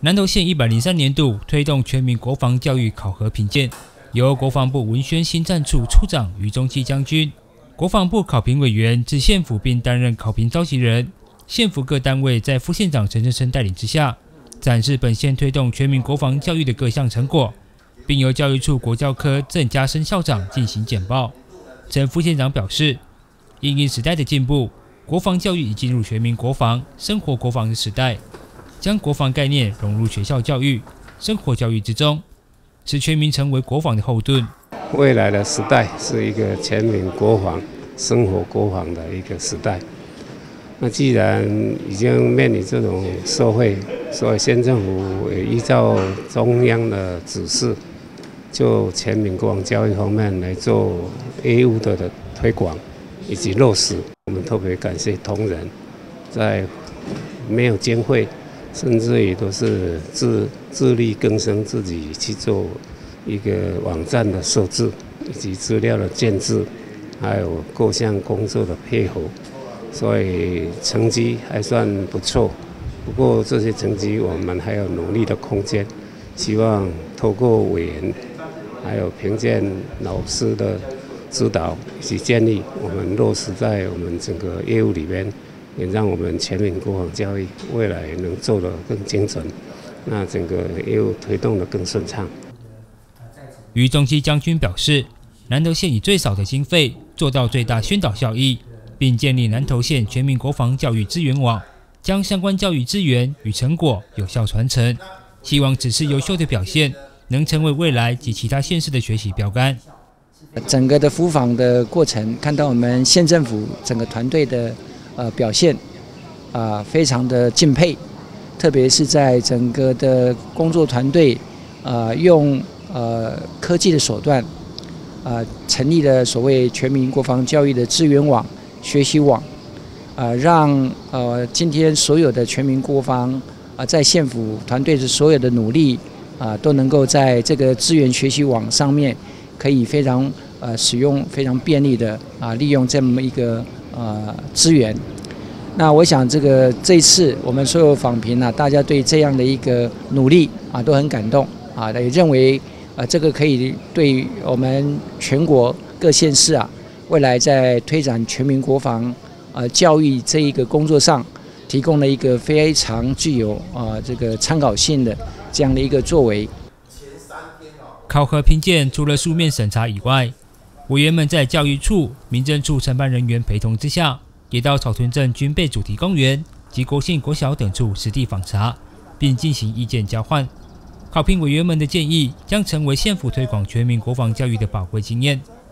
南投县103年度推动全民国防教育考核评鉴，由国防部文宣新战处处长于中基将军、国防部考评委员至县府并担任考评召集人。县府各单位在副县长陈振声带领之下，展示本县推动全民国防教育的各项成果，并由教育处国教科郑家生校长进行简报。陈副县长表示，因应时代的进步，国防教育已进入全民国防、生活国防的时代，将国防概念融入学校教育、生活教育之中，使全民成为国防的后盾。 未来的时代是一个全民国防、生活国防的一个时代。那既然已经面临这种社会，所以县政府也依照中央的指示，就全民国防教育方面来做业务的推广以及落实。我们特别感谢同仁，在没有经费，甚至于都是自力更生，自己去做一个网站的设置，以及资料的建制，还有各项工作的配合，所以成绩还算不错。不过这些成绩我们还有努力的空间，希望透过委员还有评鉴老师的指导以及建议，我们落实在我们整个业务里面，也让我们全民国防教育未来能做得更精准，那整个业务推动得更顺畅。 于中基将军表示，南投县以最少的经费做到最大宣导效益，并建立南投县全民国防教育资源网，将相关教育资源与成果有效传承，希望此次优秀的表现能成为未来及其他县市的学习标杆。 整个的辅访的过程，看到我们县政府整个团队的表现，非常的敬佩，特别是在整个的工作团队，用科技的手段，成立了所谓全民国防教育的资源网、学习网，让今天所有的全民国防在县府团队的所有的努力，都能够在这个资源学习网上面，可以非常使用非常便利的利用这么一个资源。那我想这一次我们所有访评大家对这样的一个努力都很感动也认为这个可以对我们全国各县市未来在推展全民国防教育这一个工作上，提供了一个非常具有这个参考性的这样的一个作为。 考核评鉴除了书面审查以外，委员们在教育处、民政处承办人员陪同之下，也到草屯镇军备主题公园及国信国小等处实地访查，并进行意见交换。考评委员们的建议将成为县府推广全民国防教育的宝贵经验。